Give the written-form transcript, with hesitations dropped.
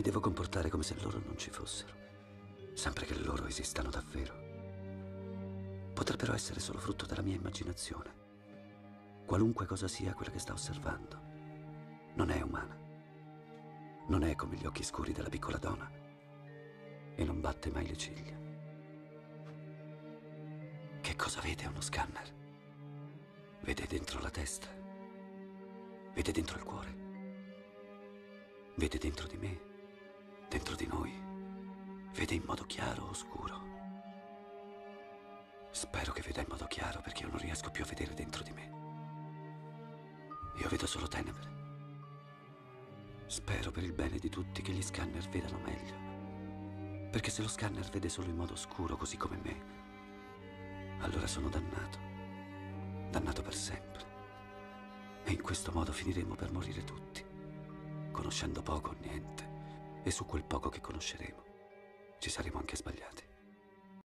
Mi devo comportare come se loro non ci fossero, sempre che loro esistano davvero. Potrebbero essere solo frutto della mia immaginazione. Qualunque cosa sia quella che sta osservando, non è umana. Non è come gli occhi scuri della piccola donna e non batte mai le ciglia. Che cosa vede uno scanner? Vede dentro la testa, vede dentro il cuore, vede dentro di me, dentro di noi, vede in modo chiaro o scuro. Spero che veda in modo chiaro, perché io non riesco più a vedere dentro di me. Io vedo solo tenebre. Spero per il bene di tutti che gli scanner vedano meglio, perché se lo scanner vede solo in modo scuro così come me, allora sono dannato per sempre. E in questo modo finiremo per morire tutti, conoscendo poco o niente, e su quel poco che conosceremo ci saremo anche sbagliati.